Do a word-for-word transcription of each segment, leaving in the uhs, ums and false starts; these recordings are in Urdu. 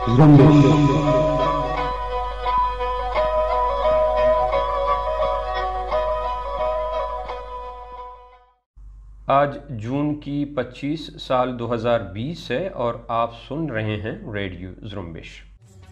زنبش۔ آج جون کی پچیس سال دو ہزار بیس ہے اور آپ سن رہے ہیں ریڈیو زنبش۔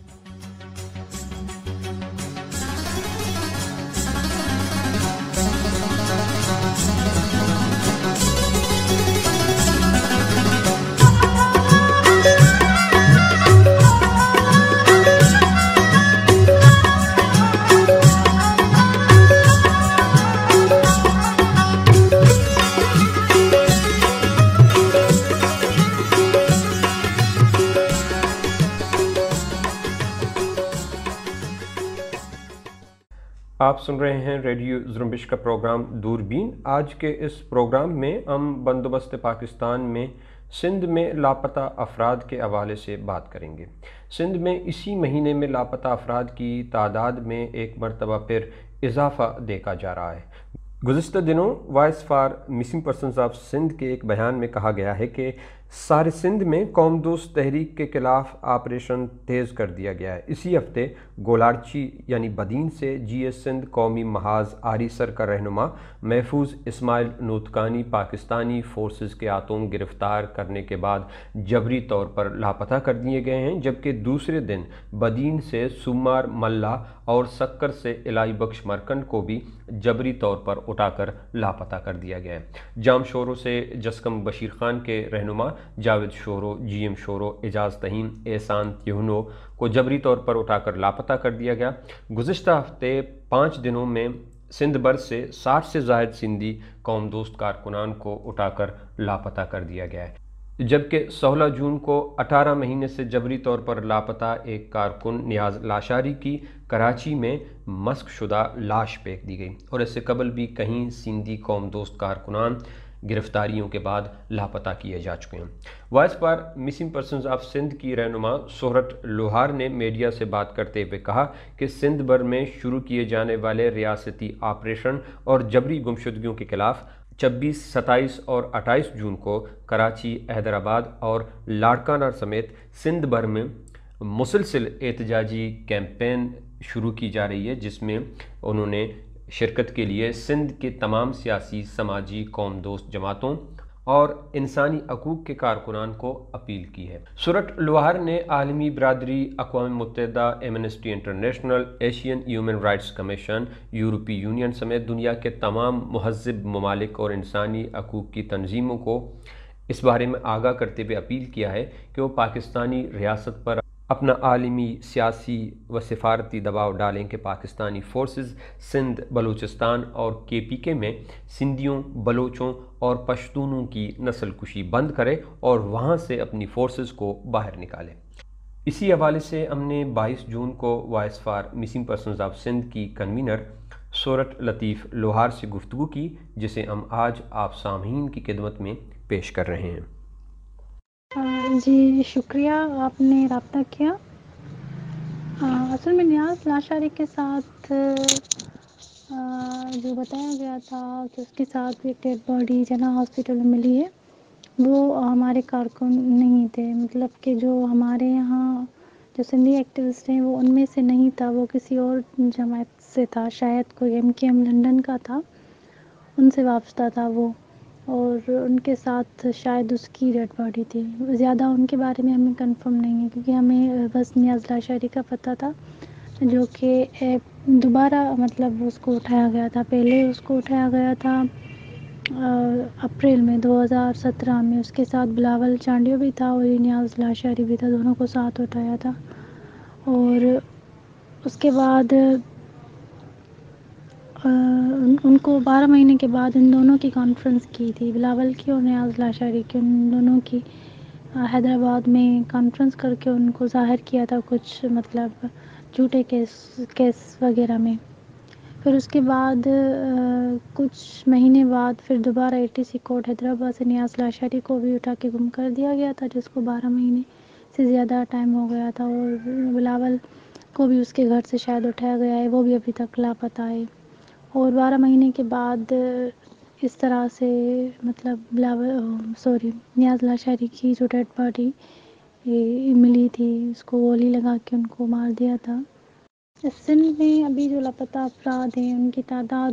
آپ سن رہے ہیں ریڈیو زنبش کا پروگرام دوربین۔ آج کے اس پروگرام میں ہم بندوبست پاکستان میں سندھ میں لاپتہ افراد کے حوالے سے بات کریں گے۔ سندھ میں اسی مہینے میں لاپتہ افراد کی تعداد میں ایک مرتبہ پھر اضافہ دیکھا جا رہا ہے۔ گزشتہ دنوں voice for missing persons of Sindh کے ایک بیان میں کہا گیا ہے کہ سارے سندھ میں قوم دوست تحریک کے خلاف آپریشن تیز کر دیا گیا ہے۔ اسی ہفتے گولاڑچی یعنی بدین سے جی ایس سندھ قومی محاذ آری سر کا رہنما محفوظ اسماعیل نوتکانی پاکستانی فورسز کے ہاتھوں گرفتار کرنے کے بعد جبری طور پر لاپتہ کر دیے گئے ہیں، جبکہ دوسرے دن بدین سے سمار ملا اور سکر سے الہی بخش مرکن کو بھی جبری طور پر اٹھا کر لاپتہ کر دیا گیا ہے۔ جام شورو سے جسکم بشیر خان کے رہنما جاوید شورو، جی ایم شورو، اعجاز تہیم، احسان تیونو کو جبری طور پر اٹھا کر لاپتہ کر دیا گیا۔ گزشتہ ہفتے پانچ دنوں میں سندھ بھر سے ساٹھ سے زائد سندھی قوم دوست کارکنان کو اٹھا کر لاپتہ کر دیا گیا ہے، جبکہ سولہ جون کو اٹھارہ مہینے سے جبری طور پر لاپتہ ایک کارکن نیاز لاشاری کی کراچی میں مسخ شدہ لاش پھینک دی گئی، اور اس سے قبل بھی کہیں سندھی قوم دوست کارکنان گرفتاریوں کے بعد لاپتہ کیے جا چکے ہیں۔ Voice for missing persons of Sindh کی رہنما سہرت لوہار نے میڈیا سے بات کرتے ہوئے کہا کہ سندھ بھر میں شروع کیے جانے والے ریاستی آپریشن اور جبری گمشدگیوں کے خلاف چھبیس، ستائیس اور اٹھائیس جون کو کراچی، حیدرآباد اور لاڑکانہ سمیت سندھ بھر میں مسلسل احتجاجی کیمپین شروع کی جا رہی ہے، جس میں انہوں نے شرکت کے لیے سندھ کے تمام سیاسی، سماجی، قوم دوست جماعتوں اور انسانی حقوق کے کارکنان کو اپیل کی ہے۔ سہرت لوہار نے عالمی برادری، اقوام متحدہ، Amnesty International, Asian human rights commission, یورپی یونین سمیت دنیا کے تمام مہذب ممالک اور انسانی حقوق کی تنظیموں کو اس بارے میں آگاہ کرتے ہوئے اپیل کیا ہے کہ وہ پاکستانی ریاست پر اپنا عالمی، سیاسی و سفارتی دباؤ ڈالیں کہ پاکستانی فورسز سندھ، بلوچستان اور کے پی کے میں سندھیوں، بلوچوں اور پشتونوں کی نسل کشی بند کرے اور وہاں سے اپنی فورسز کو باہر نکالے۔ اسی حوالے سے ہم نے بائیس جون کو voice for missing persons of Sindh کی کنوینر سہرت لطیف لوہار سے گفتگو کی، جسے ہم آج آپ سامعین کی خدمت میں پیش کر رہے ہیں۔ جی شکریہ، آپ نے رابطہ کیا۔ اصل میں نیاز لاشاری کے ساتھ جو بتایا گیا تھا کہ اس کے ساتھ ایک ڈیڈ باڈی جنا ہاسپٹل میں ملی ہے، وہ ہمارے کارکن نہیں تھے، مطلب کہ جو ہمارے یہاں جو سندھی ایکٹیوسٹ ہیں وہ ان میں سے نہیں تھا، وہ کسی اور جماعت سے تھا، شاید کوئی ایم کے ایم لنڈن کا تھا، ان سے وابستہ تھا وہ، اور ان کے ساتھ شاید اس کی ڈیڈ باڈی تھی۔ زیادہ ان کے بارے میں ہمیں کنفرم نہیں ہے، کیونکہ ہمیں بس نیاز لاشاری کا پتہ تھا، جو کہ دوبارہ مطلب اس کو اٹھایا گیا تھا۔ پہلے اس کو اٹھایا گیا تھا اپریل میں دو ہزار سترہ میں، اس کے ساتھ بلاول چانڈیو بھی تھا اور نیاز لاشاری بھی تھا، دونوں کو ساتھ اٹھایا تھا۔ اور اس کے بعد ان کو بارہ مہینے کے بعد ان دونوں کی کانفرنس کی تھی، بلاول کی اور نیاز لاشاری کی، ان دونوں کی حیدرآباد میں کانفرنس کر کے ان کو ظاہر کیا تھا کچھ مطلب جھوٹے کیس کیس وغیرہ میں۔ پھر اس کے بعد کچھ مہینے بعد پھر دوبارہ A T C court Hyderabad سے نیاز لاشاری کو بھی اٹھا کے گم کر دیا گیا تھا، جس کو بارہ مہینے سے زیادہ ٹائم ہو گیا تھا، اور بلاول کو بھی اس کے گھر سے شاید اٹھایا گیا ہے، وہ بھی ابھی تک لاپتہ ہے۔ اور بارہ مہینے کے بعد اس طرح سے مطلب بلاول سوری نیاز لاشاری کی جو ڈیڈ باڈی یہ ملی تھی، اس کو گولی لگا کے ان کو مار دیا تھا۔ سندھ میں ابھی جو لاپتہ افراد ہیں ان کی تعداد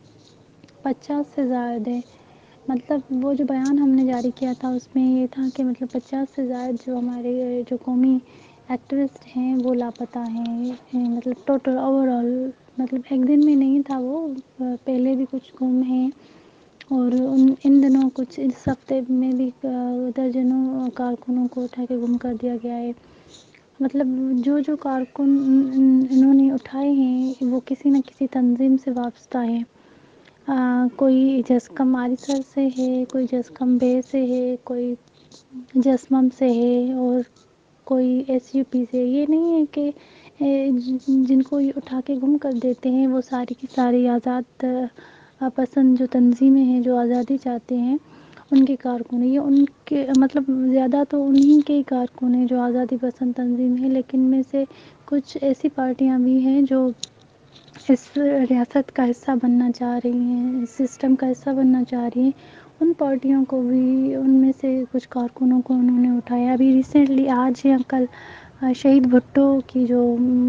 پچاس سے زائد ہے۔ مطلب وہ جو بیان ہم نے جاری کیا تھا اس میں یہ تھا کہ مطلب پچاس سے زائد جو ہمارے جو قومی ایکٹیوسٹ ہیں وہ لاپتہ ہیں، مطلب ٹوٹل اوور آل، مطلب ایک دن میں نہیں تھا، وہ پہلے بھی کچھ گم ہیں اور ان ان دنوں کچھ اس ہفتے میں بھی درجنوں کارکنوں کو اٹھا کے گم کر دیا گیا ہے۔ مطلب جو جو کارکن انہوں نے اٹھائے ہیں وہ کسی نہ کسی تنظیم سے وابستہ ہیں۔ آ, کوئی جسکم آریسر سے ہے، کوئی جسکم بے سے ہے، کوئی جسمم سے ہے اور کوئی ایس یو پی سے۔ یہ نہیں ہے کہ جن کو یہ اٹھا کے گم کر دیتے ہیں وہ ساری کی ساری آزاد پسند جو تنظیمیں ہیں جو آزادی چاہتے ہیں ان کے کارکن ہیں۔ یہ ان کے مطلب زیادہ تو انہی کے ہی کارکن ہیں جو آزادی پسند تنظیم ہیں، لیکن ان میں سے کچھ ایسی پارٹیاں بھی ہیں جو اس ریاست کا حصہ بننا چاہ رہی ہیں، اس سسٹم کا حصہ بننا چاہ رہی ہیں۔ ان پارٹیوں کو بھی، ان میں سے کچھ کارکنوں کو انہوں نے اٹھایا۔ ابھی ریسنٹلی آج یا کل شہید بھٹو کی جو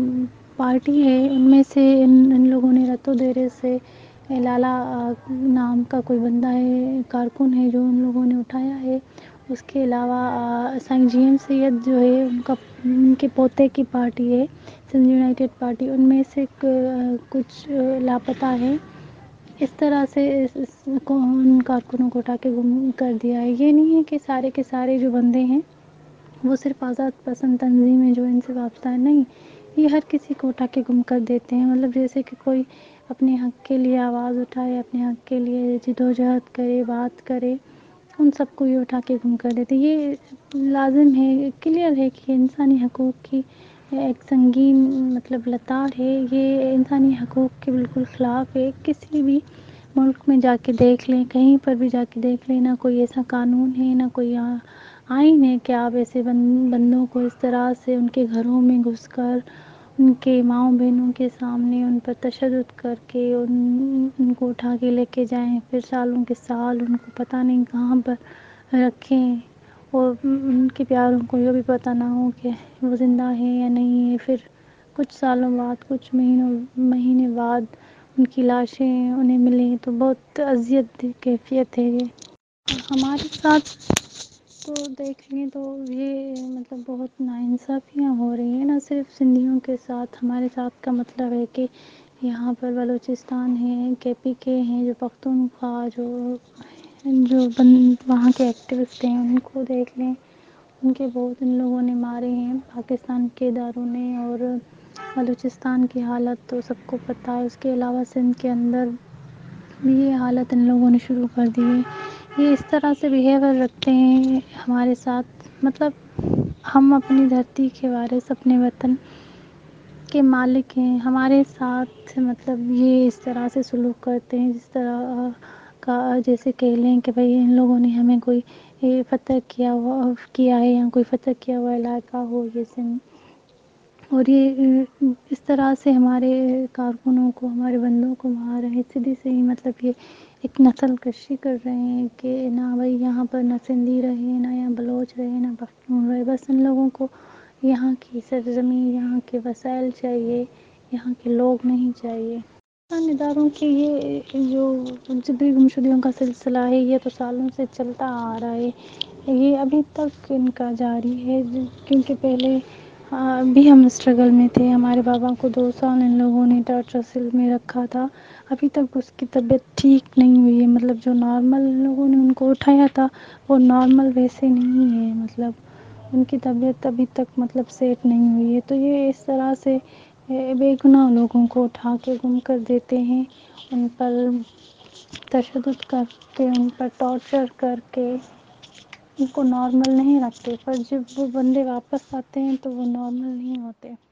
پارٹی ہے ان میں سے ان ان لوگوں نے رتو دیرے سے لالا نام کا کوئی بندہ ہے، کارکن ہے جو ان لوگوں نے اٹھایا ہے۔ اس کے علاوہ سائیں جی ایم سید جو ہے ان کا ان کے پوتے کی پارٹی ہے سندھ یونائٹڈ پارٹی، ان میں سے کچھ لاپتہ ہیں۔ اس طرح سے اس کو ان کارکنوں کو اٹھا کے گم کر دیا ہے۔ یہ نہیں ہے کہ سارے کے سارے جو بندے ہیں وہ صرف آزاد پسند تنظیم ہے جو ان سے وابستہ ہے، نہیں، یہ ہر کسی کو اٹھا کے گم کر دیتے ہیں۔ مطلب جیسے کہ کوئی اپنے حق کے لیے آواز اٹھائے، اپنے حق کے لیے جدوجہد کرے، بات کرے، ان سب کو یہ اٹھا کے گم کر دیتے ہیں۔ یہ لازم ہے، کلیئر ہے کہ انسانی حقوق کی ایک سنگین مطلب لتاڑ ہے، یہ انسانی حقوق کے بالکل خلاف ہے۔ کسی بھی ملک میں جا کے دیکھ لیں، کہیں پر بھی جا کے دیکھ لیں، نہ کوئی ایسا قانون ہے، نہ کوئی آئین ہے کہ آپ ایسے بندوں کو اس طرح سے ان کے گھروں میں گھس کر ان کے ماؤں بہنوں کے سامنے ان پر تشدد کر کے ان ان کو اٹھا کے لے کے جائیں، پھر سالوں کے سال ان کو پتہ نہیں کہاں پر رکھیں اور ان کے پیاروں کو یہ بھی پتہ نہ ہو کہ وہ زندہ ہے یا نہیں ہے۔ پھر کچھ سالوں بعد، کچھ مہینوں مہینے بعد ان کی لاشیں انہیں ملیں تو بہت اذیت کیفیت ہے یہ۔ ہمارے ساتھ تو دیکھ لیں تو یہ مطلب بہت ناانصافیاں ہو رہی ہیں، نہ صرف سندھیوں کے ساتھ، ہمارے ساتھ کا مطلب ہے کہ یہاں پر بلوچستان ہے، کے پی کے ہیں، جو پختونخوا جو جو وہاں کے ایکٹیوسٹ ہیں ان کو دیکھ لیں، ان کے بہت ان لوگوں نے مارے ہیں پاکستان کے اداروں نے، اور بلوچستان کی حالت تو سب کو پتہ ہے۔ اس کے علاوہ سندھ کے اندر بھی یہ حالت ان لوگوں نے شروع کر دی ہے۔ یہ اس طرح سے بیہیور رکھتے ہیں ہمارے ساتھ، مطلب ہم اپنی دھرتی کے وارث، اپنے وطن کے مالک ہیں، ہمارے ساتھ مطلب یہ اس طرح سے سلوک کرتے ہیں جس طرح کا جیسے کہہ لیں کہ بھئی ان لوگوں نے ہمیں کوئی فتح کیا ہوا کیا ہے یا کوئی فتح کیا ہوا علاقہ ہو یہ سندھ، اور یہ اس طرح سے ہمارے کارکنوں کو، ہمارے بندوں کو مار رہے ہیں، سیدھی سے ہی مطلب یہ ایک نسل کشی کر رہے ہیں کہ نہ بھئی یہاں پر نہ سندھی رہے، نہ یہاں بلوچ رہے، نہ پختون رہے، بس ان لوگوں کو یہاں کی سرزمین، یہاں کے وسائل چاہیے، یہاں کے لوگ نہیں چاہیے۔ پاکستان اداروں کی یہ جو جبری گمشدگیوں کا سلسلہ ہے یہ تو سالوں سے چلتا آ رہا ہے، یہ ابھی تک ان کا جاری ہے، کیونکہ پہلے بھی ہم اسٹرگل میں تھے، ہمارے بابا کو دو سال ان لوگوں نے ٹارچر سیل میں رکھا تھا، ابھی تک اس کی طبیعت ٹھیک نہیں ہوئی ہے۔ مطلب جو نارمل لوگوں نے ان کو اٹھایا تھا وہ نارمل ویسے نہیں ہے، مطلب ان کی طبیعت ابھی تک مطلب سیٹ نہیں ہوئی ہے۔ تو یہ اس طرح سے بے گناہ لوگوں کو اٹھا کے گم کر دیتے ہیں، ان پر تشدد کر کے، ان پر ٹارچر کر کے ان کو نارمل نہیں رکھتے، پر جب وہ بندے واپس آتے ہیں تو وہ نارمل نہیں ہوتے۔